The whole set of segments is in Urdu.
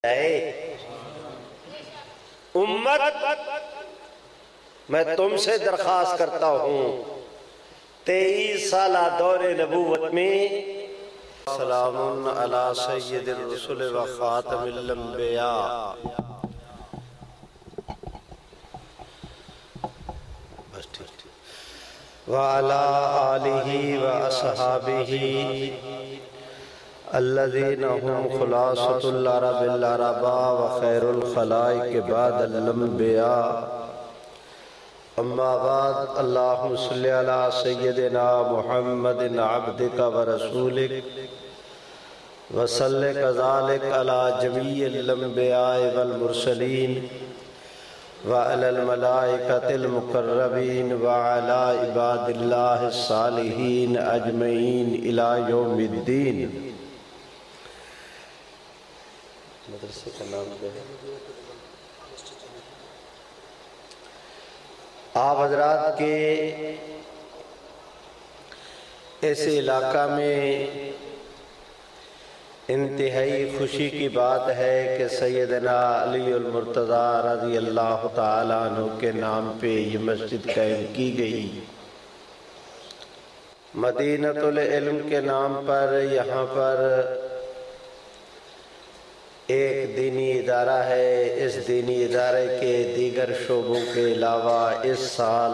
امت میں تم سے درخواست کرتا ہوں 23 سالہ دور نبوت میں سلام علی سید الرسل و خاتم الانبیاء وعلى آلہ و اصحابہ الذین هم خلاصۃ العرب العرباء و خیر الخلائق بعد الانبیاء اما بعد اللہم صلی علی سیدنا محمد عبدک و رسولک وصلی کذالک علی جمیع الانبیاء والمرسلین وعلى الملائکۃ المقربین وعلى عباد اللہ الصالحین اجمعین الی یوم الدین۔ مدرسے کا نام کیا ہے؟ آپ حضرات کے اس علاقہ میں انتہائی خوشی کی بات ہے کہ سیدنا علی المرتضیٰ رضی اللہ تعالیٰ عنہ کے نام پہ یہ مسجد قائم کی گئی۔ مدینۃ العلم کے نام پر یہاں پر ایک دینی ادارہ ہے۔ اس دینی ادارے کے دیگر شعبوں کے علاوہ اس سال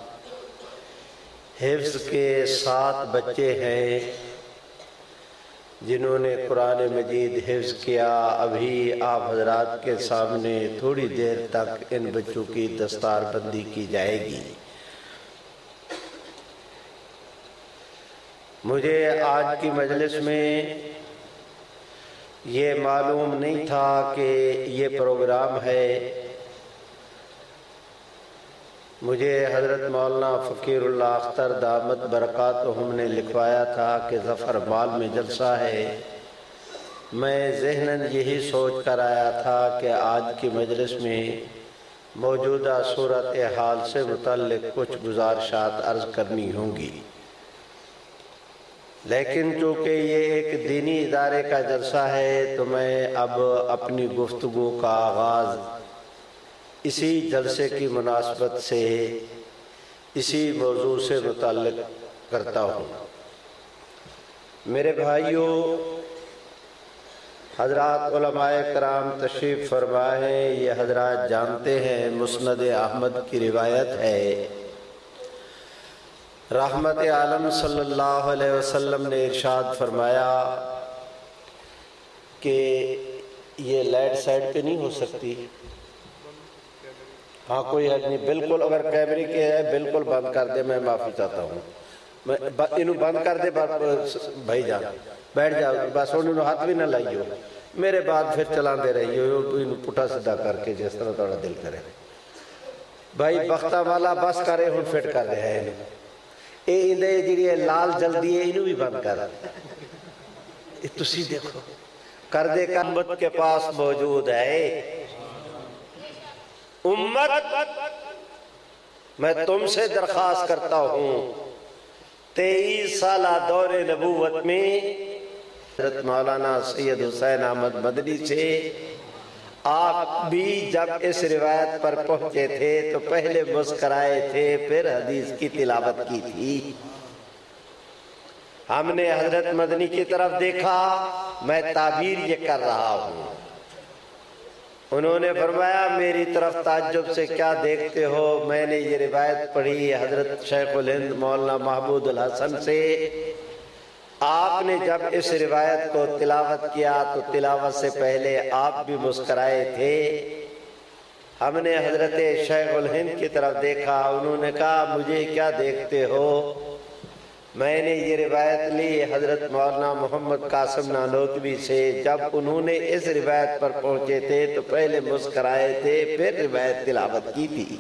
حفظ کے 7 بچے ہیں جنہوں نے قرآن مجید حفظ کیا۔ ابھی آپ حضرات کے سامنے تھوڑی دیر تک ان بچوں کی دستار بندی کی جائے گی۔ مجھے آج کی مجلس میں یہ معلوم نہیں تھا کہ یہ پروگرام ہے۔ مجھے حضرت مولانا فقیر اللہ اختر دامت برکاتہم نے لکھوایا تھا کہ ظفر مال میں جلسہ ہے۔ میں ذہناً یہی سوچ کر آیا تھا کہ آج کی مجلس میں موجودہ صورتحال سے متعلق کچھ گزارشات عرض کرنی ہوں گی، لیکن چونکہ یہ ایک دینی ادارے کا جلسہ ہے تو میں اب اپنی گفتگو کا آغاز اسی جلسے کی مناسبت سے اسی موضوع سے متعلق کرتا ہوں۔ میرے بھائیوں، حضرات علماء کرام تشریف فرمائے ہیں۔ یہ حضرات جانتے ہیں مسند احمد کی روایت ہے، رحمت عالم صلی اللہ علیہ وسلم نے ارشاد فرمایا کہ یہ لائٹ سائڈ پہ نہیں ہو سکتی۔ ہاں کوئی حد نہیں، بالکل اگر کیمرے کے ہے بالکل بند کر دے، میں معافی چاہتا ہوں۔ انہوں بند کر دے بھائی جان، بیٹھ جاؤ بس، انہوں ہاتھ بھی نہ لائیو، میرے بعد پھر چلان دے رہی ہو، انہوں پٹھا صدا کر کے جس طرح تھوڑا دل کرے۔ بھائی بختہ والا بس کرے ہوں فٹ کر رہے ہیں۔ اے اندے جڑی لال جلدی ہے انہوں بھی بند کر رہے۔ تسی دیکھو کردے کا امت کے پاس موجود ہے۔ امت میں تم سے درخواست کرتا ہوں 23 سالہ دور نبوت میں حضرت مولانا سید حسین احمد مدنی سے آپ بھی جب اس روایت پر پہنچے تھے تو پہلے مسکرائے تھے، پھر حدیث کی تلاوت کی تھی۔ ہم نے حضرت مدنی کی طرف دیکھا، میں تعبیر یہ کر رہا ہوں۔ انہوں نے فرمایا میری طرف تعجب سے کیا دیکھتے ہو؟ میں نے یہ روایت پڑھی حضرت شیخ الہند مولانا محمود الحسن سے۔ آپ نے جب اس روایت کو تلاوت کیا تو تلاوت سے پہلے آپ بھی مسکرائے تھے۔ ہم نے حضرت شیخ الہند کی طرف دیکھا، انہوں نے کہا مجھے کیا دیکھتے ہو؟ میں نے یہ روایت لی حضرت مولانا محمد قاسم نانوتوی سے، جب انہوں نے اس روایت پر پہنچے تھے تو پہلے مسکرائے تھے، پھر روایت تلاوت کی تھی۔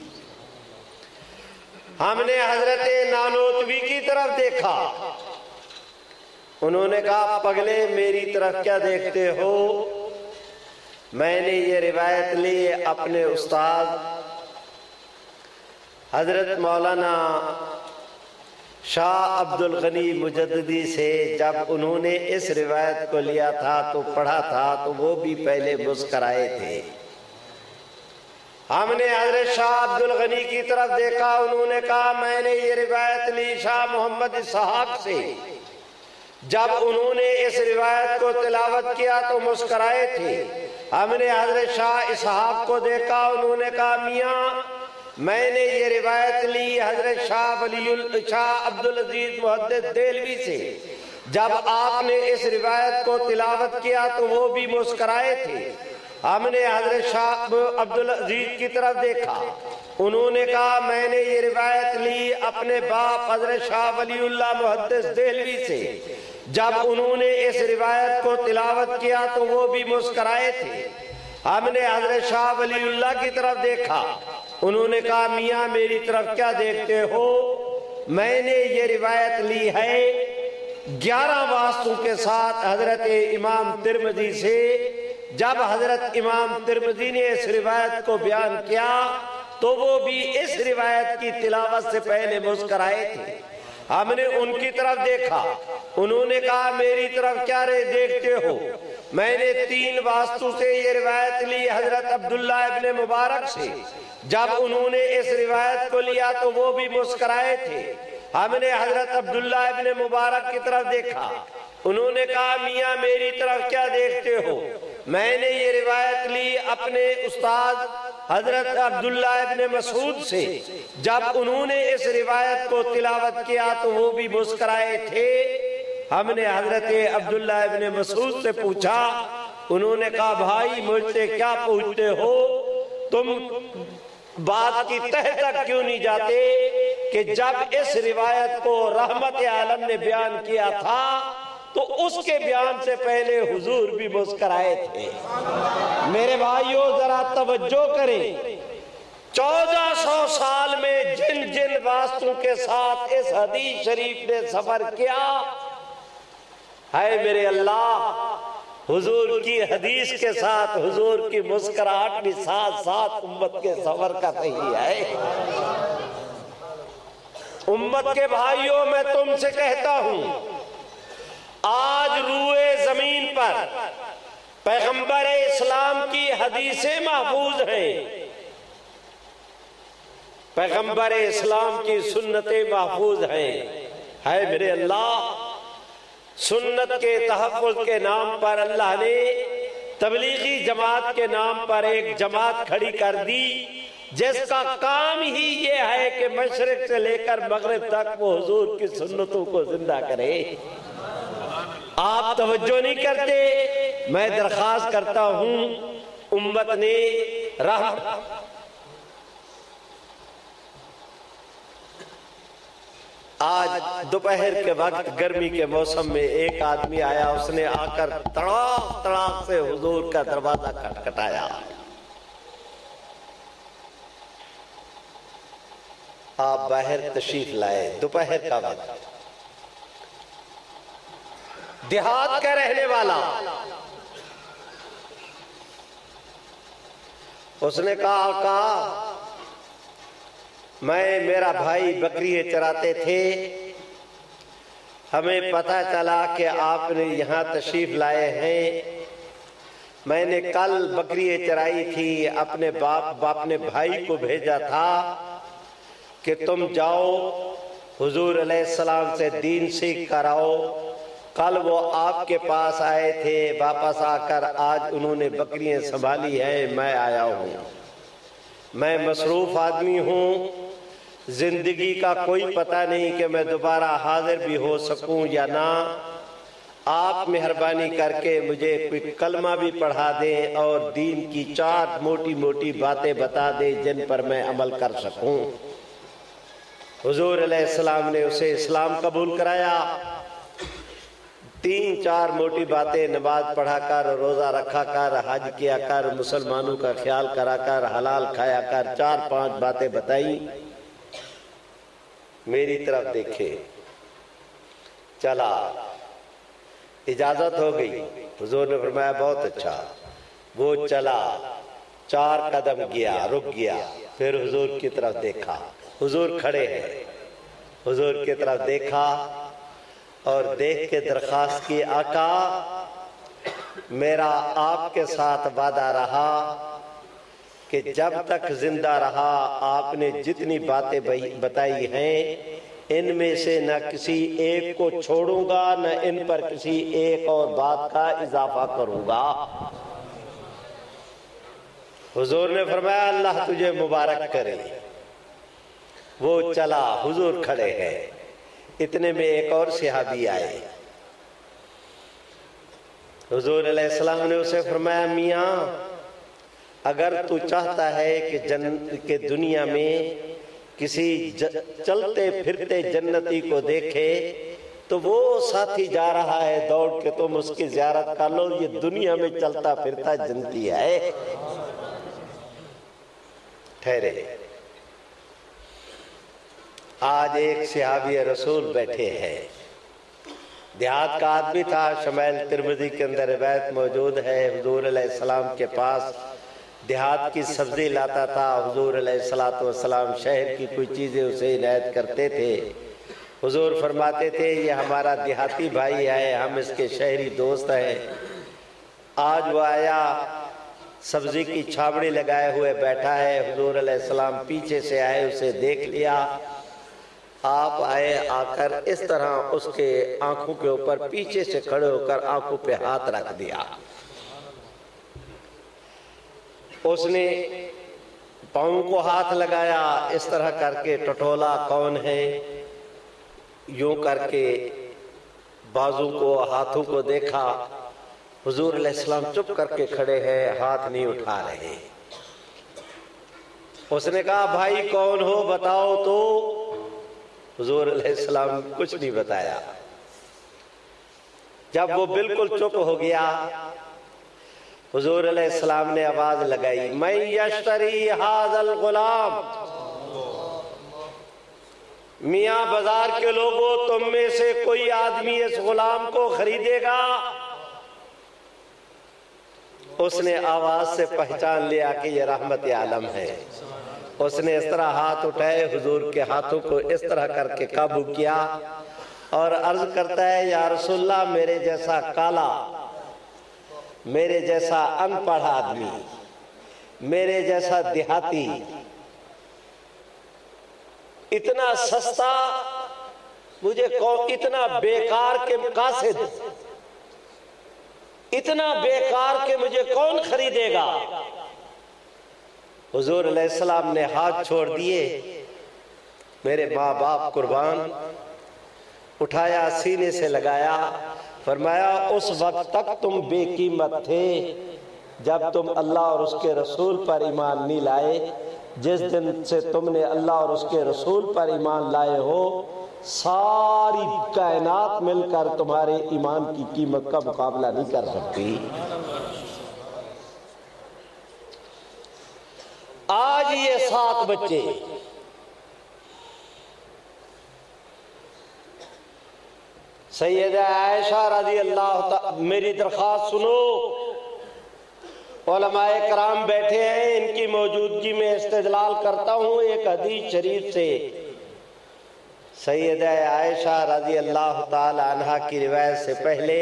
ہم نے حضرت نانوتوی کی طرف دیکھا، انہوں نے کہا پگلے میری طرف کیا دیکھتے ہو؟ میں نے یہ روایت لی اپنے استاد حضرت مولانا شاہ عبد الغنی مجددی سے جب انہوں نے اس روایت کو لیا تھا تو پڑھا تھا تو وہ بھی پہلے مسکرائے تھے۔ ہم نے حضرت شاہ عبد الغنی کی طرف دیکھا، انہوں نے کہا میں نے یہ روایت لی شاہ محمد اسحاق سے، جب انہوں نے اس روایت کو تلاوت کیا تو مسکرائے تھے۔ ہم نے حضرت شاہ اسحاق کو دیکھا، انہوں نے کہا میاں میں نے یہ روایت لی حضرت شاہ عبدالعزیز محدث دہلوی سے، جب آپ نے اس روایت کو تلاوت کیا تو وہ بھی مسکرائے تھے۔ ہم نے حضرت شاہ عبدالعزیز کی طرف دیکھا، انہوں نے کہا میں نے یہ روایت لی اپنے باپ حضرت شاہ ولی اللہ محدث دہلوی سے، جب انہوں نے اس روایت کو تلاوت کیا تو وہ بھی مسکرائے تھے۔ ہم نے حضرت شاہ ولی اللہ کی طرف دیکھا، انہوں نے کہا میاں میری طرف کیا دیکھتے ہو، میں نے یہ روایت لی ہے 11 واسطوں کے ساتھ حضرت امام ترمذی سے، جب حضرت امام ترمذی نے اس روایت کو بیان کیا تو وہ بھی اس روایت کی تلاوت سے پہلے مسکرائے تھے۔ ہم نے ان کی طرف دیکھا، انہوں نے کہا میری طرف کیا دیکھتے ہو، میں نے 3 واسطوں سے یہ روایت لی حضرت عبداللہ ابن مبارک سے، جب انہوں نے اس روایت کو لیا تو وہ بھی مسکرائے تھے۔ ہم نے حضرت عبداللہ ابن مبارک کی طرف دیکھا، انہوں نے کہا میاں میری طرف کیا دیکھتے ہو، میں نے یہ روایت لی اپنے استاد حضرت عبداللہ ابن مسعود سے، جب انہوں نے اس روایت کو تلاوت کیا تو وہ بھی مسکرائے تھے۔ ہم نے حضرت عبداللہ ابن مسعود سے پوچھا، انہوں نے کہا بھائی مجھ سے کیا پوچھتے ہو، تم بات کی تہ تک کیوں نہیں جاتے کہ جب اس روایت کو رحمت عالم نے بیان کیا تھا تو اس کے بیان سے پہلے حضور بھی مسکرائے تھے۔ میرے بھائیوں ذرا توجہ کریں، 1400 سال میں جن جن واسطوں کے ساتھ اس حدیث شریف نے سفر کیا ہے میرے اللہ، حضور کی حدیث کے ساتھ حضور کی مسکراہٹ بھی ساتھ ساتھ امت کے سفر کا صحیح ہے۔ امت کے بھائیوں میں تم سے کہتا ہوں، آج روئے زمین پر پیغمبر اسلام کی حدیثیں محفوظ ہیں، پیغمبر اسلام کی سنتیں محفوظ ہیں۔ ہے میرے اللہ، سنت کے تحفظ کے نام پر اللہ نے تبلیغی جماعت کے نام پر ایک جماعت کھڑی کر دی جس کا کام ہی یہ ہے کہ مشرق سے لے کر مغرب تک وہ حضور کی سنتوں کو زندہ کرے۔ آپ توجہ نہیں کرتے، میں درخواست کرتا ہوں امت نے آج دوپہر کے وقت گرمی کے موسم میں ایک آدمی آیا، اس نے آ کر تڑاک تڑاک سے حضور کا دروازہ کھٹکھٹایا۔ آپ باہر تشریف لائے، دوپہر کا وقت، دیہات کا رہنے والا، اس نے کہا آقا میرا بھائی بکریاں چراتے تھے، ہمیں پتہ چلا کہ آپ نے یہاں تشریف لائے ہیں، میں نے کل بکریاں چرائی تھی، اپنے اپنے بھائی کو بھیجا تھا کہ تم جاؤ حضور علیہ السلام سے دین سیکھ کر آؤ، کل وہ آپ کے پاس آئے تھے، واپس آ کر آج انہوں نے بکریاں سنبھالی ہے، میں آیا ہوں، میں مصروف آدمی ہوں، زندگی کا کوئی پتہ نہیں کہ میں دوبارہ حاضر بھی ہو سکوں یا نہ، آپ مہربانی کر کے مجھے کوئی کلمہ بھی پڑھا دیں اور دین کی 4 موٹی موٹی باتیں بتا دیں جن پر میں عمل کر سکوں۔ حضور علیہ السلام نے اسے اسلام قبول کرایا، 3-4 موٹی باتیں، نماز پڑھا کر، روزہ رکھا کر، حج کیا کر، مسلمانوں کا خیال کرا کر، حلال کھایا کر، 4-5 باتیں بتائیں۔ میری طرف دیکھے، چلا، اجازت ہو گئی، حضور نے فرمایا بہت اچھا، وہ چلا، 4 قدم گیا، رک گیا، پھر حضور کی طرف دیکھا، حضور کھڑے ہیں، حضور کی طرف دیکھا اور دیکھ کے درخواست کی، آقا میرا آپ کے ساتھ وعدہ رہا کہ جب تک زندہ رہا آپ نے جتنی باتیں بتائی ہیں ان میں سے نہ کسی ایک کو چھوڑوں گا، نہ ان پر کسی ایک اور بات کا اضافہ کروں گا۔ حضور نے فرمایا اللہ تجھے مبارک کرے۔ وہ چلا، حضور کھڑے ہیں، اتنے میں ایک اور صحابی آئے۔ حضور علیہ السلام نے اسے فرمایا میاں اگر تو چاہتا ہے کہ دنیا میں کسی چلتے پھرتے جنتی کو دیکھے تو وہ ساتھی جا رہا ہے دوڑ کے، تم اس کی زیارت کر لو، یہ دنیا میں چلتا پھرتا جنتی ہے۔ ٹھہرے، آج ایک صحابی رسول بیٹھے ہیں، دیہات کا آدمی تھا، شمائل ترمذی کے اندر روایت موجود ہے، حضور علیہ السلام کے پاس دیہات کی سبزی لاتا تھا، حضور علیہ السلام شہر کی کوئی چیزیں اسے عنایت کرتے تھے۔ حضور فرماتے تھے یہ ہمارا دیہاتی بھائی ہے، ہم اس کے شہری دوست ہیں۔ آج وہ آیا، سبزی کی چھاوڑی لگائے ہوئے بیٹھا ہے، حضور علیہ السلام پیچھے سے آئے، اسے دیکھ لیا، آپ آئے، آ کر اس طرح اس کے آنکھوں کے اوپر پیچھے سے کھڑے ہو کر آنکھوں پہ ہاتھ رکھ دیا۔ اس نے پاؤں کو ہاتھ لگایا، اس طرح کر کے ٹٹولا کون ہے، یوں کر کے بازو کو ہاتھوں کو دیکھا۔ حضور علیہ السلام چپ کر کے کھڑے ہیں، ہاتھ نہیں اٹھا رہے۔ اس نے کہا بھائی کون ہو بتاؤ تو؟ حضور علیہ السلام کچھ نہیں بتایا۔ جب وہ بالکل چپ ہو گیا، حضور علیہ السلام نے آواز لگائی، میں یشتری ھذا الغلام، میاں بازار کے لوگوں تم میں سے کوئی آدمی اس غلام کو خریدے گا؟ اس نے آواز سے پہچان لیا کہ یہ رحمت عالم ہے۔ اس نے اس طرح ہاتھ اٹھائے، حضور کے ہاتھوں کو اس طرح کر کے قابو کیا اور عرض کرتا ہے یا رسول اللہ میرے جیسا کالا، میرے جیسا ان پڑھ آدمی، میرے جیسا دیہاتی، اتنا سستا مجھے اتنا بیکار کے قاصد، اتنا بیکار کہ مجھے کون خریدے گا؟ حضور علیہ السلام نے ہاتھ چھوڑ دیے، میرے ماں باپ قربان، اٹھایا سینے سے لگایا، فرمایا اس وقت تک تم بے قیمت تھے جب تم اللہ اور اس کے رسول پر ایمان نہیں لائے، جس دن سے تم نے اللہ اور اس کے رسول پر ایمان لائے ہو ساری کائنات مل کر تمہارے ایمان کی قیمت کا مقابلہ نہیں کر سکتی۔ آج یہ 7 بچے سیدہ عائشہ رضی اللہ تعالی، میری درخواست سنو، علماء کرام بیٹھے ہیں، ان کی موجودگی میں استدلال کرتا ہوں ایک حدیث شریف سے۔ سیدہ عائشہ رضی اللہ تعالی عنہ کی روایت سے پہلے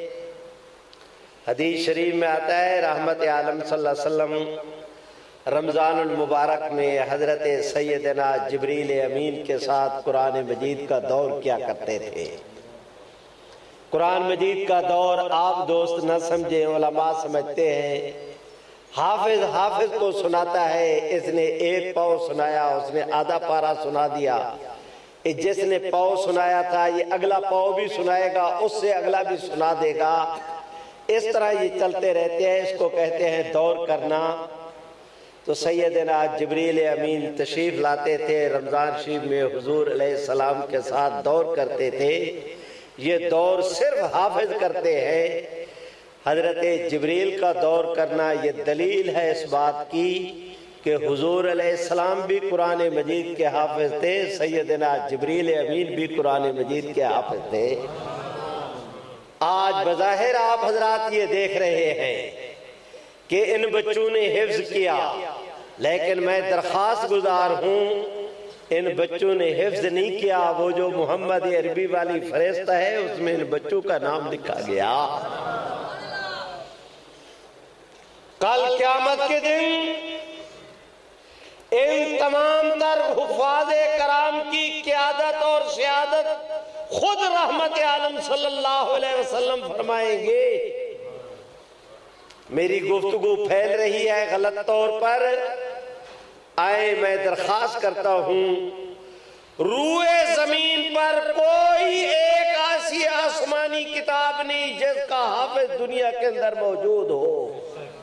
حدیث شریف میں آتا ہے رحمت عالم صلی اللہ علیہ وسلم رمضان المبارک میں حضرت سیدنا جبریل امین کے ساتھ قرآن مجید کا دور کیا کرتے تھے۔ قرآن مجید کا دور آپ دوست نہ سمجھیں، علماء سمجھتے ہیں حافظ کو سناتا ہے، اس نے ایک پاؤ سنایا، اس نے آدھا پارا سنا دیا، جس نے پاؤ سنایا تھا یہ اگلا پاؤ بھی سنائے گا، اس سے اگلا بھی سنا دے گا، اس طرح یہ چلتے رہتے ہیں، اس کو کہتے ہیں دور کرنا۔ تو سیدنا جبریل امین تشریف لاتے تھے رمضان شریف میں، حضور علیہ السلام کے ساتھ دور کرتے تھے۔ یہ دور صرف حافظ کرتے ہیں، حضرت جبریل کا دور کرنا یہ دلیل ہے اس بات کی کہ حضور علیہ السلام بھی قرآن مجید کے حافظ تھے، سیدنا جبریل امین بھی قرآن مجید کے حافظ تھے۔ آج بظاہر آپ حضرات یہ دیکھ رہے ہیں کہ ان بچوں نے حفظ کیا، لیکن میں درخواست گزار ہوں ان بچوں نے حفظ نہیں کیا، وہ جو محمد عربی والی فرشتہ ہے اس میں ان بچوں کا نام لکھا گیا۔ کل قیامت کے دن ان تمام تر حفاظ کرام کی قیادت اور سیادت خود رحمت عالم صلی اللہ علیہ وسلم فرمائیں گے۔ میری گفتگو پھیل رہی ہے غلط طور پر، آئے میں درخواست کرتا ہوں روئے زمین پر کوئی ایک ایسی آسمانی کتاب نہیں جس کا حافظ دنیا کے اندر موجود ہو۔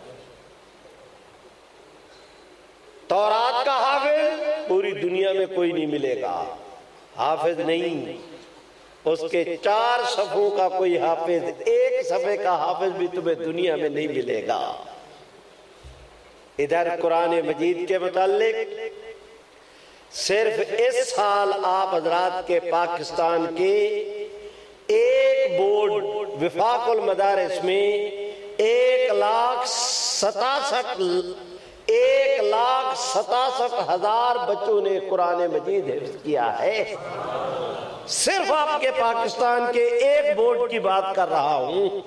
تورات کا حافظ پوری دنیا میں کوئی نہیں ملے گا، حافظ نہیں، اس کے 4 صفحوں کا کوئی حافظ، 1 صفحے کا حافظ بھی تمہیں دنیا میں نہیں ملے گا۔ ادھر قرآن مجید کے متعلق صرف اس سال آپ حضرات کے پاکستان کے ایک بورڈ وفاق المدارس میں 1,67,000 بچوں نے قرآن مجید حفظ کیا ہے۔ صرف آپ کے پاکستان کے ایک بورڈ کی بات کر رہا ہوں۔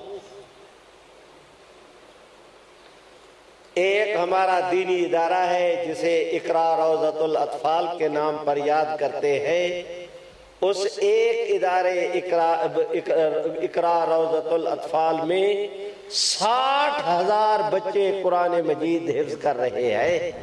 ایک ہمارا دینی ادارہ ہے جسے اقرا روضۃ الاطفال کے نام پر یاد کرتے ہیں، اس ایک ادارے اقرا روضۃ الاطفال میں 60,000 بچے قرآن مجید حفظ کر رہے ہیں۔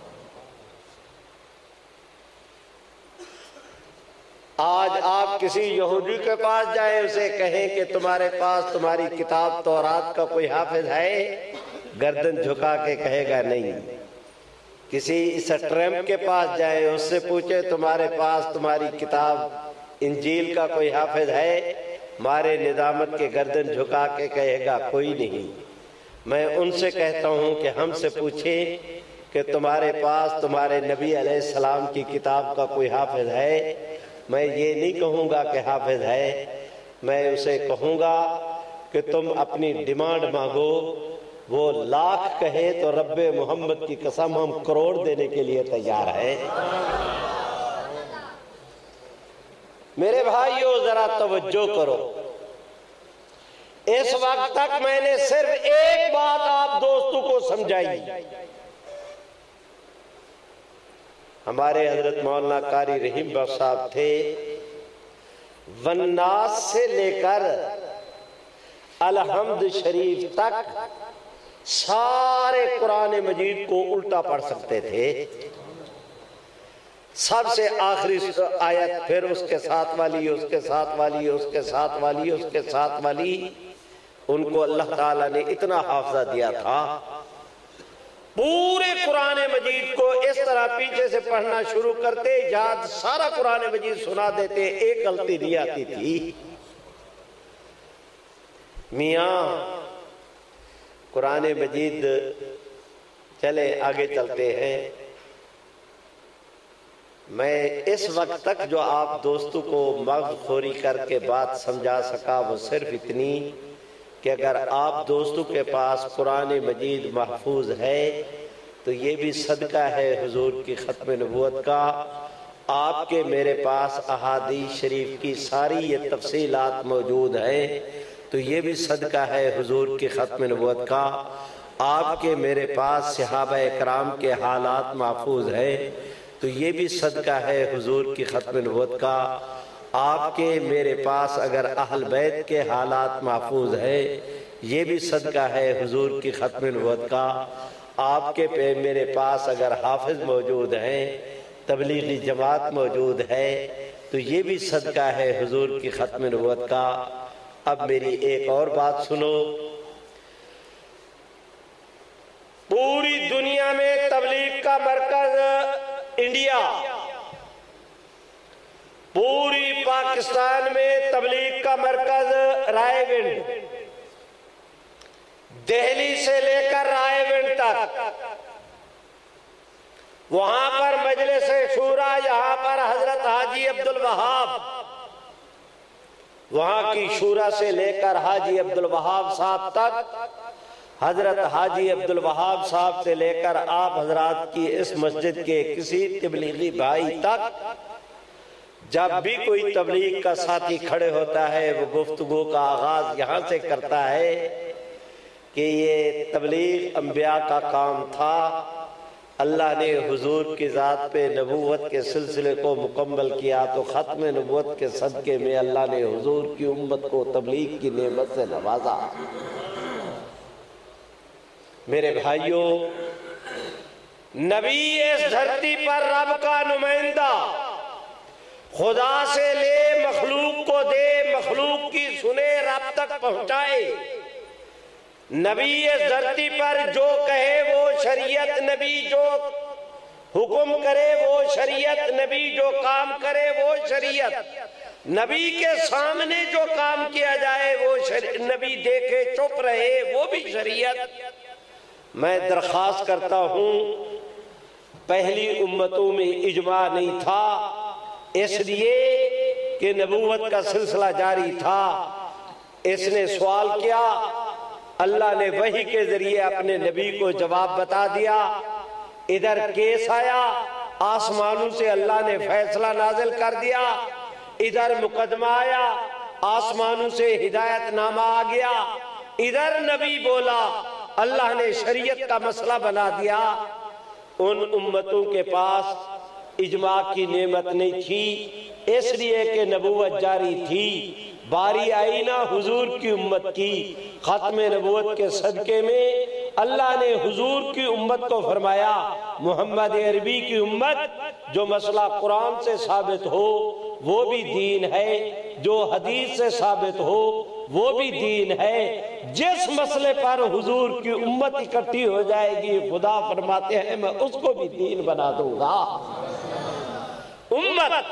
آج آپ کسی یہودی کے پاس جائیں، اسے کہیں کہ تمہارے پاس تمہاری کتاب تورات کا کوئی حافظ ہے، گردن جھکا کے کہے گا نہیں۔ کسی سٹرمپ کے پاس جائیں، اس سے پوچھے تمہارے پاس تمہاری کتاب انجیل کا کوئی حافظ ہے، مارے ندامت کے گردن جھکا کے کہے گا کوئی نہیں۔ میں ان سے کہتا ہوں کہ ہم سے پوچھیں کہ تمہارے پاس تمہارے نبی علیہ السلام کی کتاب کا کوئی حافظ ہے، میں یہ نہیں کہوں گا کہ حافظ ہے، میں اسے کہوں گا کہ تم اپنی ڈیمانڈ مانگو، وہ 1,00,000 کہے تو رب محمد کی قسم ہم کروڑ دینے کے لیے تیار ہیں۔ میرے بھائیو ذرا توجہ کرو، اس وقت تک میں نے صرف ایک بات آپ دوستوں کو سمجھائی۔ ہمارے حضرت مولانا قاری رحیم بخش صاحب تھے، والناس سے لے کر الحمد شریف تک سارے قرآن مجید کو الٹا پڑھ سکتے تھے۔ سب سے آخری آیت، پھر اس کے ساتھ والی، اس کے ساتھ والی، اس کے ساتھ والی، اس کے ساتھ والی، ان کو اللہ تعالیٰ نے اتنا حافظہ دیا تھا، پورے قرآن مجید کو اس طرح پیچھے سے پڑھنا شروع کرتے، یاد سارا قرآن مجید سنا دیتے، ایک غلطی نہیں آتی تھی۔ میاں قرآن مجید، چلے آگے چلتے ہیں۔ میں اس وقت تک جو آپ دوستوں کو مغز خوری کر کے بات سمجھا سکا وہ صرف اتنی کہ اگر آپ دوستوں کے پاس قرآن مجید محفوظ ہے تو یہ بھی صدقہ ہے حضور کی ختم نبوت کا۔ آپ کے میرے پاس احادیث شریف کی ساری یہ تفصیلات موجود ہیں تو یہ بھی صدقہ ہے حضور کی ختم نبوت کا۔ آپ کے میرے پاس صحابہ کرام کے حالات محفوظ ہیں تو یہ بھی صدقہ ہے حضور کی ختم نبوت کا۔ آپ کے میرے پاس اگر اہل بیت کے حالات محفوظ ہیں یہ بھی صدقہ ہے حضور کی ختم نبوت کا۔ آپ کے میرے پاس اگر حافظ موجود ہیں، تبلیغی جماعت موجود ہے تو یہ بھی صدقہ ہے حضور کی ختم نبوت کا۔ اب میری ایک اور بات سنو، پوری دنیا میں تبلیغ کا مرکز انڈیا، پوری پاکستان میں تبلیغ کا مرکز رائے گنج، دہلی سے لے کر رائے گنج تک، وہاں پر مجلس شورا، یہاں پر حضرت حاجی عبدالوہاب، وہاں کی شورا سے لے کر حاجی عبدالوہاب صاحب تک حضرت حاجی عبدالوہاب صاحب سے لے کر آپ حضرات کی اس مسجد کے کسی تبلیغی بھائی تک جب بھی کوئی تبلیغ کا ساتھی کھڑے ہوتا ہے وہ گفتگو کا آغاز یہاں سے کرتا ہے کہ یہ تبلیغ انبیاء کا کام تھا، اللہ نے حضور کی ذات پہ نبوت کے سلسلے کو مکمل کیا تو ختم نبوت کے صدقے میں اللہ نے حضور کی امت کو تبلیغ کی نعمت سے نوازا۔ میرے بھائیوں، نبی اس دھرتی پر رب کا نمائندہ، خدا سے لے مخلوق کو دے، مخلوق کی سنے رب تک پہنچائے۔ نبی اس دھرتی پر جو کہے وہ شریعت، نبی جو حکم کرے وہ شریعت، نبی جو کام کرے وہ شریعت، نبی کے سامنے جو کام کیا جائے وہ شریعت، نبی دیکھے چپ رہے وہ بھی شریعت۔ میں درخواست کرتا ہوں، پہلی امتوں میں اجماع نہیں تھا اس لیے کہ نبوت کا سلسلہ جاری تھا۔ اس نے سوال کیا، اللہ نے وحی کے ذریعے اپنے نبی کو جواب بتا دیا، ادھر کیس آیا، آسمانوں سے اللہ نے فیصلہ نازل کر دیا، ادھر مقدمہ آیا، آسمانوں سے ہدایت نامہ آ گیا، ادھر نبی بولا، اللہ نے شریعت کا مسئلہ بنا دیا۔ ان امتوں کے پاس اجماع کی نعمت نہیں تھی، اس لیے کہ نبوت جاری تھی۔ باری آئی نا حضور کی امت کی، ختم نبوت کے صدقے میں اللہ نے حضور کی امت کو فرمایا، محمد عربی کی امت، جو مسئلہ قرآن سے ثابت ہو وہ بھی دین ہے، جو حدیث سے ثابت ہو وہ بھی دین ہے۔ جس مسئلے پر حضور کی امت اکٹھی ہو جائے گی، خدا فرماتے ہیں میں اس کو بھی دین بنا دوں گا۔ امت،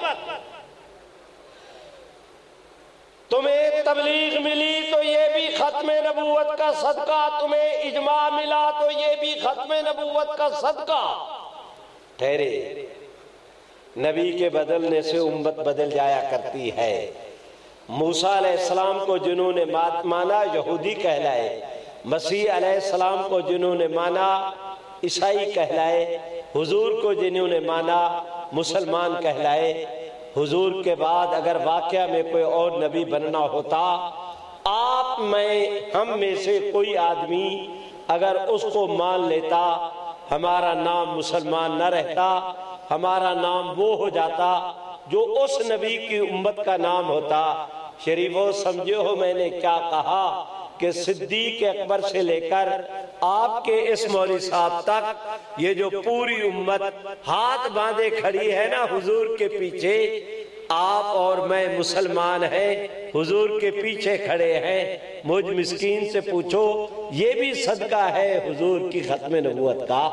تمہیں تبلیغ ملی تو یہ بھی ختم نبوت کا صدقہ، تمہیں اجماع ملا تو یہ بھی ختم نبوت کا صدقہ۔ ٹھہرے، نبی کے بدلنے سے امت بدل جایا کرتی ہے۔ موسیٰ علیہ السلام کو جنہوں نے مانا یہودی کہلائے، مسیح علیہ السلام کو جنہوں نے مانا عیسائی کہلائے، حضور کو جنہوں نے مانا مسلمان کہلائے۔ حضور کے بعد اگر واقعہ میں کوئی اور نبی بننا ہوتا، آپ میں ہم میں سے کوئی آدمی اگر اس کو مان لیتا، ہمارا نام مسلمان نہ رہتا، ہمارا نام وہ ہو جاتا جو اس نبی کی امت کا نام ہوتا۔ شریفو سمجھے ہو میں نے کیا کہا کہ صدیق اکبر سے لے کر آپ کے اس مولوی صاحب تک یہ جو پوری امت ہاتھ باندھے کھڑی ہے نا حضور کے پیچھے، آپ اور میں مسلمان ہیں، حضور کے پیچھے کھڑے ہیں۔ مجھ مسکین سے پوچھو، یہ بھی صدقہ ہے حضور کی ختم نبوت کا۔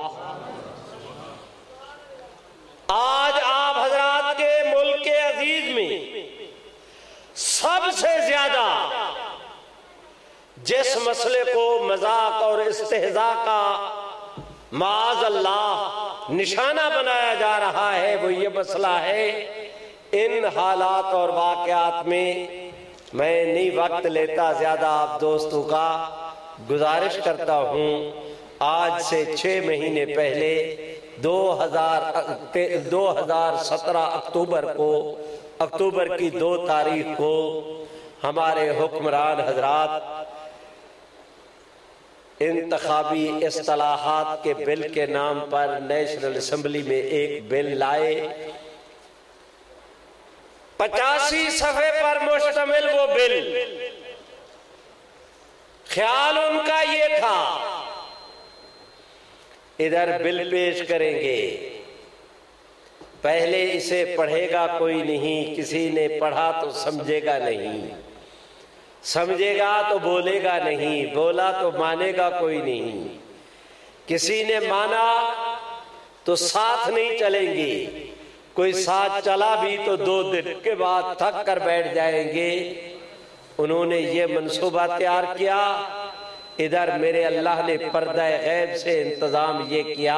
آج آپ حضرات کے ملک عزیز میں سب سے زیادہ جس مسئلے کو مذاق اور استہزاء کا معاذ اللہ نشانہ بنایا جا رہا ہے وہ یہ مسئلہ ہے۔ ان حالات اور واقعات میں میں نہیں وقت لیتا زیادہ آپ دوستوں کا، گزارش کرتا ہوں آج سے 6 مہینے پہلے 2017 اکتوبر کو، اکتوبر کی 2 تاریخ کو ہمارے حکمران حضرات انتخابی اصطلاحات کے بل کے نام پر نیشنل اسمبلی میں ایک بل لائے۔ 85 صفحے پر مشتمل وہ بل، خیال ان کا یہ تھا ادھر بل پیش کریں گے، پہلے اسے پڑھے گا کوئی نہیں، کسی نے پڑھا تو سمجھے گا نہیں، سمجھے گا تو بولے گا نہیں، بولا تو مانے گا کوئی نہیں، کسی نے مانا تو ساتھ نہیں چلیں گے، کوئی ساتھ چلا بھی تو 2 دن کے بعد تھک کر بیٹھ جائیں گے۔ انہوں نے یہ منصوبہ تیار کیا، ادھر میرے اللہ نے پردہ غیب سے انتظام یہ کیا،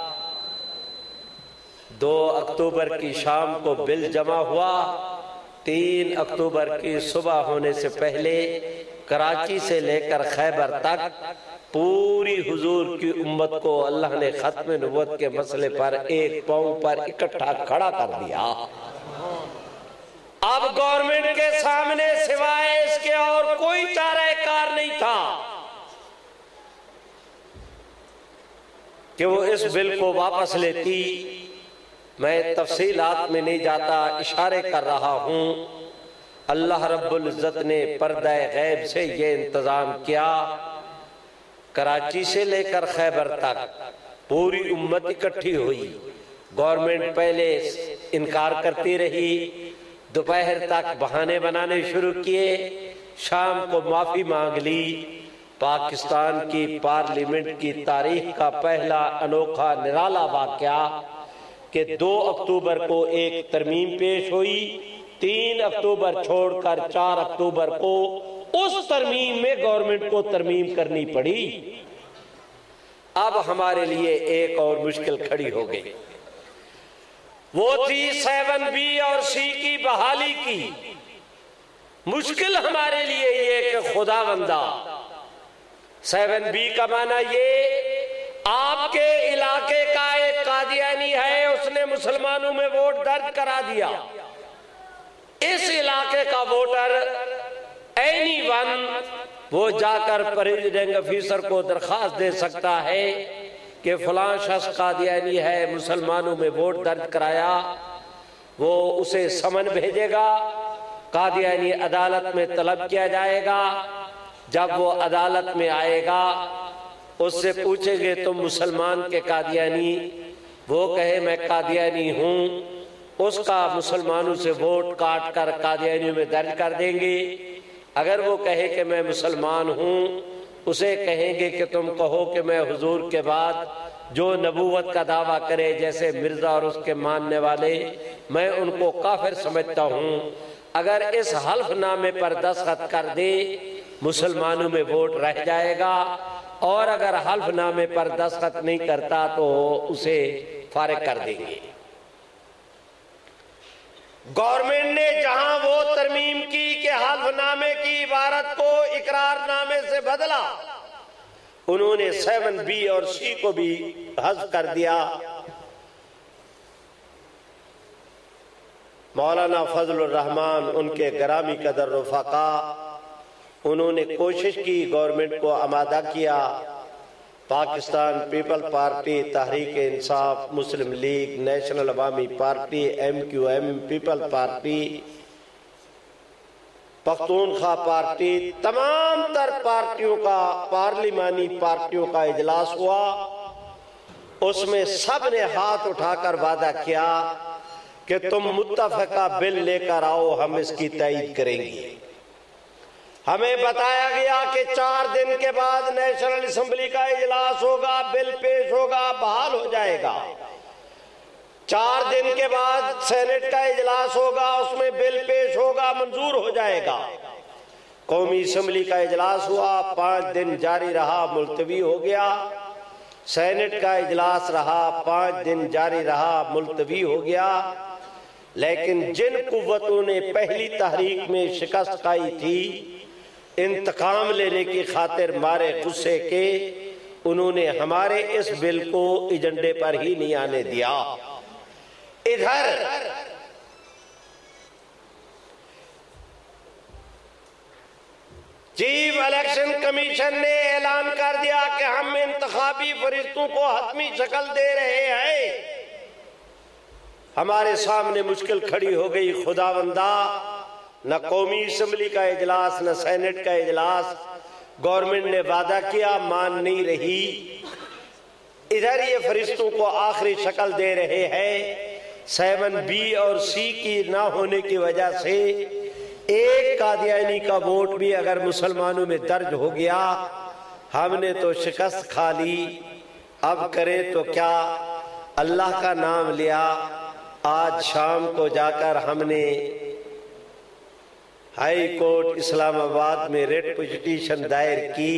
2 اکتوبر کی شام کو بل جمع ہوا، 3 اکتوبر کی صبح ہونے سے پہلے کراچی سے لے کر خیبر تک پوری حضور کی امت کو اللہ نے ختم نبوت کے مسئلے پر ایک پاؤں پر اکٹھا کھڑا کر دیا۔ اب گورنمنٹ کے سامنے سوائے اس کے اور کوئی چارہ کار نہیں تھا کہ وہ اس بل کو واپس لیتی۔ میں تفصیلات میں نہیں جاتا، اشارے کر رہا ہوں، اللہ رب العزت نے پردہ غیب سے یہ انتظام کیا۔ کراچی سے لے کر خیبر تک پوری امت اکٹھی ہوئی۔ گورنمنٹ پہلے انکار کرتی رہی، دوپہر تک بہانے بنانے شروع کیے، شام کو معافی مانگ لی۔ پاکستان کی پارلیمنٹ کی تاریخ کا پہلا انوکھا نرالا واقعہ کہ 2 اکتوبر کو ایک ترمیم پیش ہوئی، 3 اکتوبر چھوڑ کر 4 اکتوبر کو اس ترمیم میں گورنمنٹ کو ترمیم کرنی پڑی۔ اب ہمارے لیے ایک اور مشکل کھڑی ہو گئی، وہ تھی 7B اور C کی بحالی کی۔ مشکل ہمارے لیے یہ کہ خدا بندہ 7B کا معنی یہ، آپ کے علاقے کا ایک قادیانی ہے، اس نے مسلمانوں میں ووٹ درج کرا دیا۔ اس علاقے کا ووٹر اینی ون وہ جا کر پریزیڈنگ افیسر کو درخواست دے سکتا ہے کہ فلاں شخص قادیانی ہے، مسلمانوں میں ووٹ درج کرایا۔ وہ اسے سمن بھیجے گا، قادیانی عدالت میں طلب کیا جائے گا۔ جب وہ عدالت میں آئے گا، اس سے پوچھیں گے تم مسلمان کے قادیانی؟ وہ کہے میں قادیانی ہوں، اس کا مسلمانوں سے ووٹ کاٹ کر قادیانیوں میں درج کر دیں گے۔ اگر وہ کہے کہ میں مسلمان ہوں، اسے کہیں گے کہ تم کہو کہ میں حضور کے بعد جو نبوت کا دعویٰ کرے جیسے مرزا اور اس کے ماننے والے، میں ان کو کافر سمجھتا ہوں۔ اگر اس حلف نامے پر دستخط کر دے، مسلمانوں میں ووٹ رہ جائے گا، اور اگر حلف نامے پر دستخط نہیں کرتا تو اسے فارغ کر دیں گے۔ گورنمنٹ نے جہاں وہ ترمیم کی کہ حلف نامے کی عبارت کو اقرار نامے سے بدلا، انہوں نے 7B اور C کو بھی حذف کر دیا۔ مولانا فضل الرحمان ان کے گرامی قدر رفقا، انہوں نے کوشش کی، گورنمنٹ کو آمادہ کیا۔ Pakistan people party, Tehreek Insaf, Muslim league, national Awami party, MQM، people party, Pakhtunkhwa party, تمام تر پارٹیوں کا، پارلیمانی پارٹیوں کا اجلاس ہوا۔ اس میں سب نے ہاتھ اٹھا کر وعدہ کیا کہ تم متفقہ بل لے کر آؤ، ہم اس کی تائید کریں گے۔ ہمیں بتایا گیا کہ 4 دن کے بعد نیشنل اسمبلی کا اجلاس ہوگا، بل پیش ہوگا، بحال ہو جائے گا۔ 4 دن کے بعد سینٹ کا اجلاس ہوگا، اس میں بل پیش ہوگا، منظور ہو جائے گا۔ قومی اسمبلی کا اجلاس ہوا، 5 دن جاری رہا، ملتوی ہو گیا۔ سینٹ کا اجلاس رہا، 5 دن جاری رہا، ملتوی ہو گیا۔ لیکن جن قوتوں نے پہلی تحریک میں شکست کھائی تھی، انتقام لینے کی خاطر مارے غصے کے، انہوں نے ہمارے اس بل کو ایجنڈے پر ہی نہیں آنے دیا۔ ادھر چیف الیکشن کمیشن نے اعلان کر دیا کہ ہم انتخابی فرشتوں کو حتمی شکل دے رہے ہیں۔ ہمارے سامنے مشکل کھڑی ہو گئی، خداوندہ، نہ قومی اسمبلی کا اجلاس نہ سینٹ کا اجلاس، گورنمنٹ نے وعدہ کیا، مان نہیں رہی۔ ادھر یہ فرشتوں کو آخری شکل دے رہے ہیں۔ 7B اور C کی نہ ہونے کی وجہ سے ایک قادیانی کا ووٹ بھی اگر مسلمانوں میں درج ہو گیا، ہم نے تو شکست کھا لی۔ اب کریں تو کیا؟ اللہ کا نام لیا۔ آج شام کو جا کر ہم نے ہائی کورٹ اسلام آباد میں ریٹ پٹیشن دائر کی۔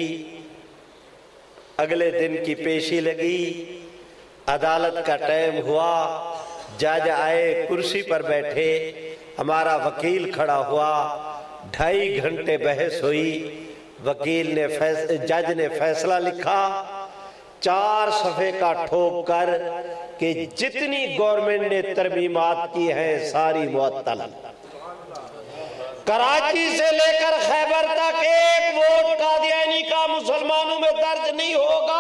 اگلے دن کی پیشی لگی، عدالت کا ٹائم ہوا، جج آئے، کرسی پر بیٹھے، ہمارا وکیل کھڑا ہوا، 2.5 گھنٹے بحث ہوئی۔ وکیل نے جج نے فیصلہ لکھا 4 صفحے کا ٹھوک کر کہ جتنی گورنمنٹ نے ترمیمات کی ہیں ساری معطل۔ کراچی سے لے کر خیبر تک ایک ووٹ قادیانی کا مسلمانوں میں درج نہیں ہوگا۔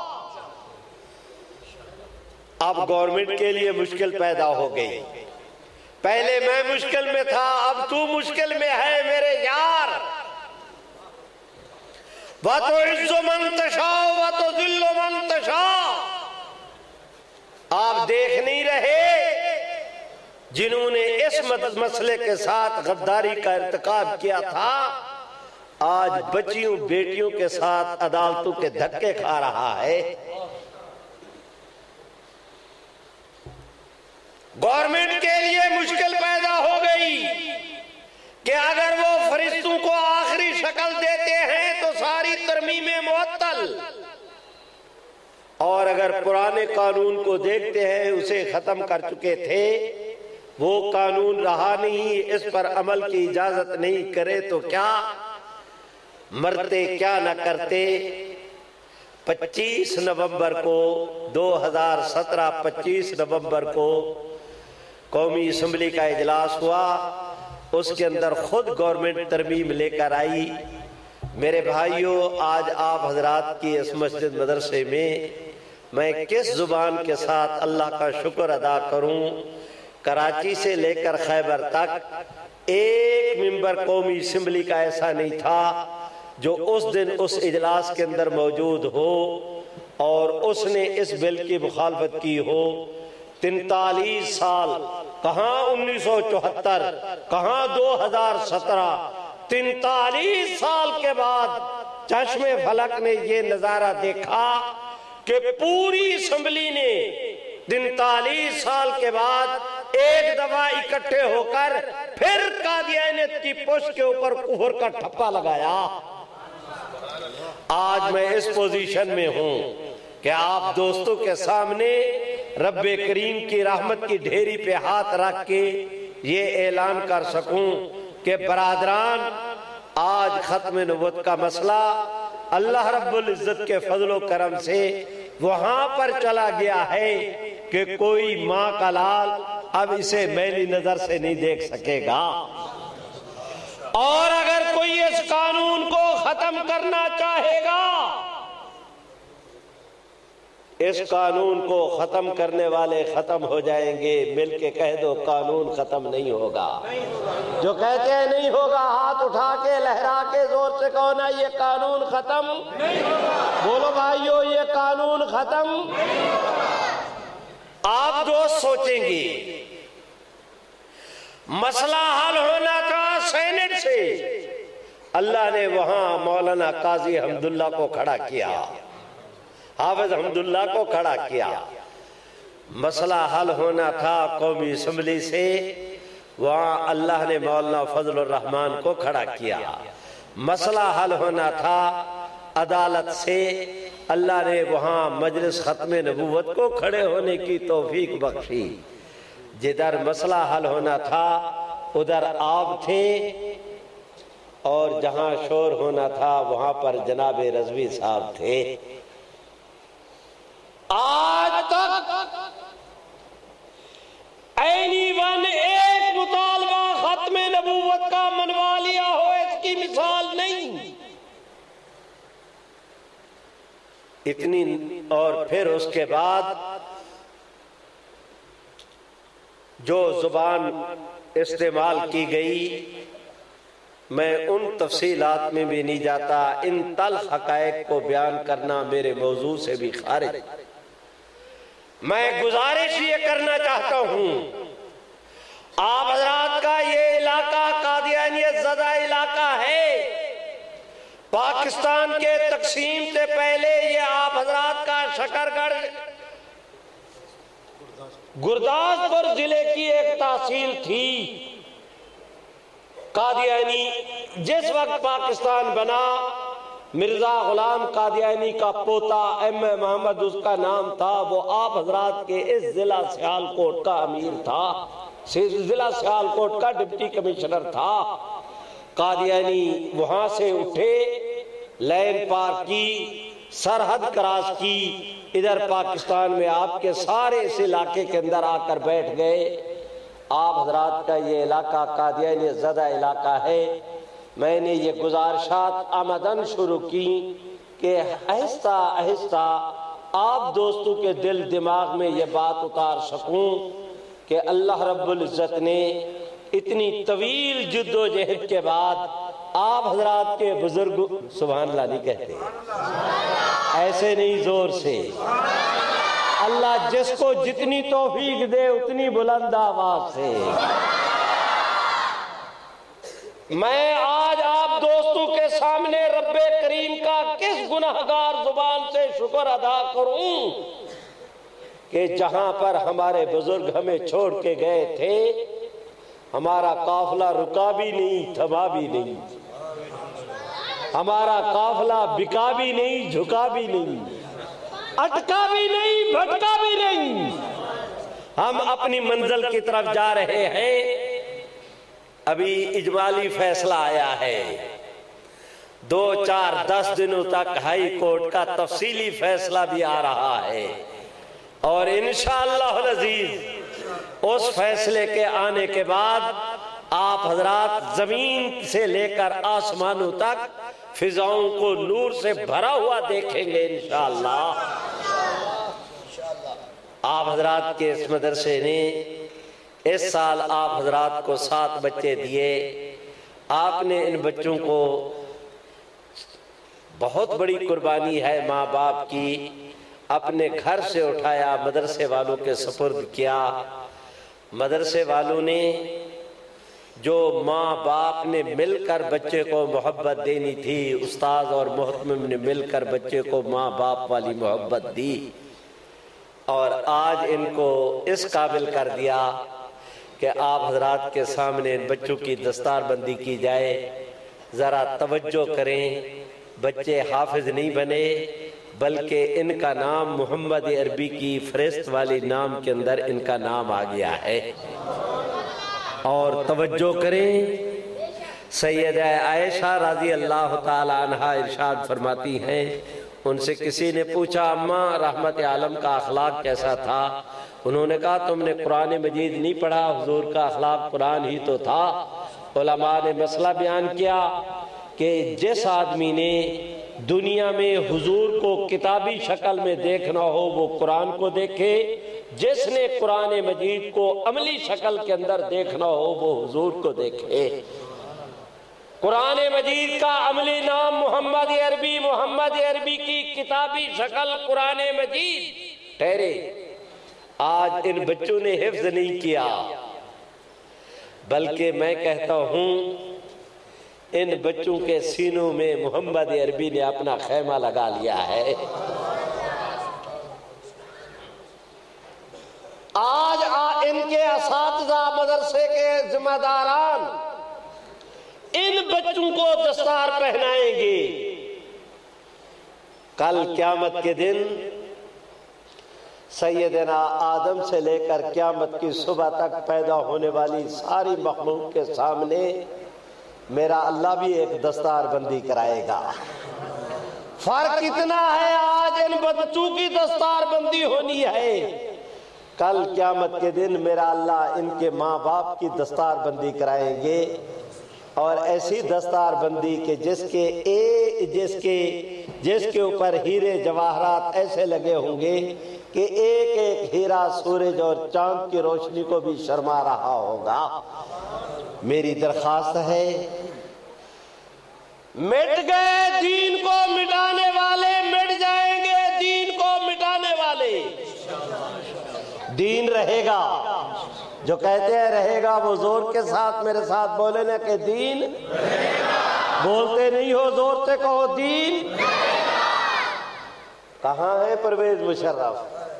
اب گورنمنٹ کے لیے مشکل پیدا ہو گئی۔ پہلے میں مشکل میں تھا، اب تو مشکل میں ہے میرے یار۔ وَتُعِزُّ مَن تَشَاءُ وَتُذِلُّ مَن تَشَاءُ۔ آپ دیکھ نہیں رہے جنہوں نے اس مسئلے کے ساتھ غداری کا ارتکاب کیا تھا آج بچیوں بیٹیوں کے ساتھ عدالتوں کے دھکے کھا رہا ہے۔ گورنمنٹ کے لیے مشکل پیدا ہو گئی کہ اگر وہ فرشتوں کو آخری شکل دیتے ہیں تو ساری ترمیمیں معطل، اور اگر پرانے قانون کو دیکھتے ہیں اسے ختم کر چکے تھے، وہ قانون رہا نہیں، اس پر عمل کی اجازت نہیں کرے تو کیا مرتے کیا نہ کرتے۔ 25 نومبر کو 2017 25 نومبر کو قومی اسمبلی کا اجلاس ہوا، اس کے اندر خود گورنمنٹ ترمیم لے کر آئی۔ میرے بھائیوں، آج آپ حضرات کی اس مسجد مدرسے میں کس زبان کے ساتھ اللہ کا شکر ادا کروں؟ کراچی سے لے کر خیبر تک ایک ممبر قومی اسمبلی کا ایسا نہیں تھا جو اس دن اس اجلاس کے اندر موجود ہو اور اس نے اس بل کی مخالفت کی ہو۔ 43 سال، کہاں 1974، کہاں 2017، 43 سال کے بعد چشم فلک نے یہ نظارہ دیکھا کہ پوری اسمبلی نے 43 سال کے بعد ایک دفعہ اکٹھے ہو کر پھر قادیانیت کی پشت کے اوپر کفر کا ٹھپا لگایا۔ آج میں اس پوزیشن میں ہوں کہ آپ دوستوں کے سامنے رب کریم کی رحمت کی ڈھیری پہ ہاتھ رکھ کے یہ اعلان کر سکوں کہ برادران، آج ختم نبوت کا مسئلہ اللہ رب العزت کے فضل و کرم سے وہاں پر چلا گیا ہے کہ کوئی ماں کا لال اب اسے میلی نظر سے نہیں دیکھ سکے گا، اور اگر کوئی اس قانون کو ختم کرنا چاہے گا، اس قانون کو ختم کرنے والے ختم ہو جائیں گے۔ مل کے کہہ دو قانون ختم نہیں ہوگا۔ جو کہتے ہیں نہیں ہوگا ہاتھ اٹھا کے لہرا کے زور سے کہو نا یہ قانون ختم نہیں ہوگا۔ بولو بھائیو یہ قانون ختم نہیں ہوگا۔ آپ دوست سوچیں گے مسئلہ حل ہونا تھا سینٹ سے، اللہ نے وہاں مولانا قاضی حمداللہ کو کھڑا کیا، حافظ حمداللہ کو کھڑا کیا۔ مسئلہ حل ہونا تھا قومی اسمبلی سے، وہاں اللہ نے مولانا فضل الرحمان کو کھڑا کیا۔ مسئلہ حل ہونا تھا عدالت سے، اللہ نے وہاں مجلس ختم نبوت کو کھڑے ہونے کی توفیق بخشی۔ جدھر مسئلہ حل ہونا تھا ادھر آپ تھے، اور جہاں شور ہونا تھا وہاں پر جناب رضوی صاحب تھے۔ آج تک اینی ون ایک مطالبہ ختم نبوت کا منوا لیا ہو، اس کی مثال نہیں۔ اتنی، اور پھر اس کے بعد جو زبان استعمال کی گئی، میں ان تفصیلات میں بھی نہیں جاتا، ان تلخ حقائق کو بیان کرنا میرے موضوع سے بھی خارج۔ میں گزارش یہ کرنا چاہتا ہوں، آپ حضرات کا یہ علاقہ قادیانیت زدہ علاقہ ہے، پاکستان کے تقسیم سے پہلے یہ آپ حضرات کا شکرگڑھ گرداسپور ضلع کی ایک تحصیل تھی۔ قادیانی جس وقت پاکستان بنا، مرزا غلام قادیانی کا پوتا ایم اے محمد اس کا نام تھا، وہ آپ حضرات کے اس ضلع سیالکوٹ کا امیر تھا، ضلع سیالکوٹ کا ڈپٹی کمشنر تھا۔ قادیانی وہاں سے اٹھے لین پار کی، سرحد کراس کی، ادھر پاکستان میں آپ کے سارے اس علاقے کے اندر آ کر بیٹھ گئے۔ آپ حضرات کا یہ علاقہ قادیانی زدہ علاقہ ہے۔ میں نے یہ گزارشات آمدن شروع کی کہ آہستہ آہستہ آپ دوستوں کے دل دماغ میں یہ بات اتار سکوں کہ اللہ رب العزت نے اتنی طویل جد و جہد کے بعد آپ حضرات کے بزرگ، سبحان اللہ نہیں کہتے، ایسے نہیں، زور سے، اللہ جس کو جتنی توفیق دے اتنی بلند آواز سے، میں آج آپ دوستوں کے سامنے رب کریم کا کس گناہگار زبان سے شکر ادا کروں کہ جہاں پر ہمارے بزرگ ہمیں چھوڑ کے گئے تھے ہمارا قافلہ رکا بھی نہیں، تھما بھی نہیں، ہمارا قافلہ بکا بھی نہیں، جھکا بھی نہیں، اٹکا بھی نہیں، بھٹکا بھی نہیں، ہم اپنی منزل کی طرف جا رہے ہیں۔ ابھی اجمالی فیصلہ آیا ہے، 2 4 10 دنوں تک ہائی کورٹ کا تفصیلی فیصلہ بھی آ رہا ہے، اور انشاءاللہ العزیز اس فیصلے کے آنے کے بعد آپ حضرات زمین سے لے کر آسمانوں تک فضاؤں کو نور سے بھرا ہوا دیکھیں گے انشاءاللہ۔ آپ حضرات کے اس مدرسے نے اس سال آپ حضرات کو 7 بچے دیے۔ آپ نے ان بچوں کو، بہت بڑی قربانی ہے ماں باپ کی، اپنے گھر سے اٹھایا، مدرسے والوں کے سپرد کیا۔ مدرسے والوں نے، جو ماں باپ نے مل کر بچے کو محبت دینی تھی، استاد اور محتمم نے مل کر بچے کو ماں باپ والی محبت دی، اور آج ان کو اس قابل کر دیا کہ آپ حضرات کے سامنے ان بچوں کی دستار بندی کی جائے۔ ذرا توجہ کریں، بچے حافظ نہیں بنے بلکہ ان کا نام محمد عربی کی فہرست والی نام کے اندر ان کا نام آ گیا ہے۔ اور توجہ کریں، سیدہ عائشہ رضی اللہ تعالی عنہا ارشاد فرماتی ہیں، ان سے کسی نے پوچھا اماں رحمت عالم کا اخلاق کیسا تھا؟ انہوں نے کہا تم نے قرآن مجید نہیں پڑھا، حضور کا اخلاق قرآن ہی تو تھا۔ علماء نے مسئلہ بیان کیا کہ جس آدمی نے دنیا میں حضور کو کتابی شکل میں دیکھنا ہو وہ قرآن کو دیکھے، جس نے قرآن مجید کو عملی شکل کے اندر دیکھنا ہو وہ حضور کو دیکھے۔ قرآن مجید کا عملی نام محمد عربی، محمد عربی کی کتابی شکل قرآن مجید ٹھہرے۔ آج ان بچوں نے حفظ نہیں کیا، بلکہ میں کہتا ہوں ان بچوں کے سینوں میں محمد عربی نے اپنا خیمہ لگا لیا ہے۔ آج ان کے اساتذہ، مدرسے کے ذمہ داران ان بچوں کو دستار پہنائیں گے۔ کل قیامت کے دن سیدنا آدم سے لے کر قیامت کی صبح تک پیدا ہونے والی ساری مخلوق کے سامنے میرا اللہ بھی ایک دستار بندی کرائے گا۔ فرق اتنا ہے، آج ان بچوں کی دستار بندی ہونی ہے، کل قیامت کے دن میرا اللہ ان کے ماں باپ کی دستار بندی کرائیں گے، اور ایسی دستار بندی کہ جس کے اوپر ہیرے جواہرات ایسے لگے ہوں گے کہ ایک ایک ہیرا سورج اور چاند کی روشنی کو بھی شرما رہا ہوگا۔ میری درخواست ہے، مٹ گئے دین کو مٹانے والے، مٹ جائیں گے دین کو مٹانے والے۔ دین رہے گا، جو کہتے ہیں رہے گا وہ زور کے ساتھ میرے ساتھ بولے نا کہ دین رہے گا۔ بولتے نہیں ہو، زور سے کہو دین رہے گا۔ کہاں ہے پرویز مشرف؟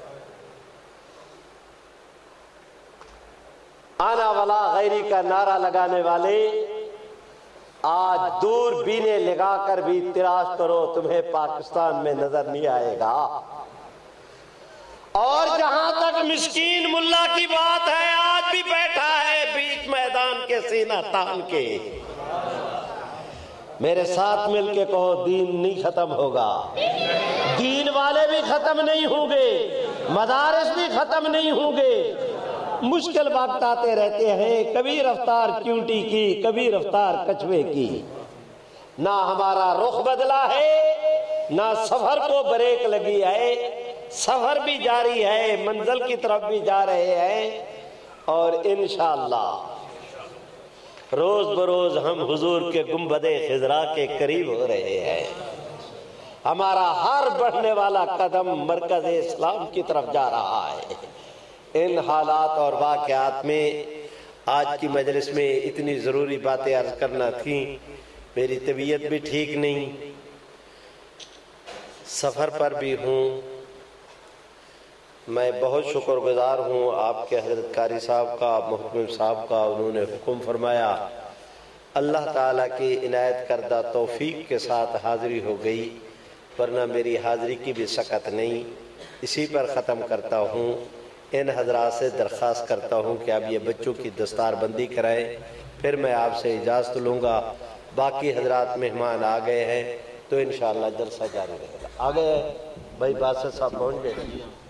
آنا والا غیری کا نعرہ لگانے والے آج دور بینے لگا کر بھی تلاش کرو، تمہیں پاکستان میں نظر نہیں آئے گا۔ اور جہاں تک مسکین ملا کی بات ہے، آج بھی بیٹھا ہے بیچ میدان کے سینہ تان کے، میرے ساتھ مل کے کہو دین نہیں ختم ہوگا، دین والے بھی ختم نہیں ہوں گے، مدارس بھی ختم نہیں ہوں گے۔ مشکل وقت آتے رہتے ہیں، کبھی رفتار چونٹی کی، کبھی رفتار کچھوے کی۔ نہ ہمارا رخ بدلا ہے، نہ سفر کو بریک لگی ہے، سفر بھی جاری ہے، منزل کی طرف بھی جا رہے ہیں، اور انشاءاللہ روز بروز ہم حضور کے گنبد خضرا کے قریب ہو رہے ہیں۔ ہمارا ہر بڑھنے والا قدم مرکز اسلام کی طرف جا رہا ہے۔ ان حالات اور واقعات میں آج کی مجلس میں اتنی ضروری باتیں عرض کرنا تھیں۔ میری طبیعت بھی ٹھیک نہیں، سفر پر بھی ہوں۔ میں بہت شکر گزار ہوں آپ کے حضرت قاری صاحب کا، محتمم صاحب کا، انہوں نے حکم فرمایا، اللہ تعالیٰ کی عنایت کردہ توفیق کے ساتھ حاضری ہو گئی، ورنہ میری حاضری کی بھی سکت نہیں۔ اسی پر ختم کرتا ہوں، ان حضرات سے درخواست کرتا ہوں کہ اب یہ بچوں کی دستار بندی کرائیں، پھر میں آپ سے اجازت لوں گا۔ باقی حضرات مہمان آ گئے ہیں تو انشاءاللہ جلسہ جاری رہے گا۔ آ گئے بھائی باسط صاحب پہنچ گئے۔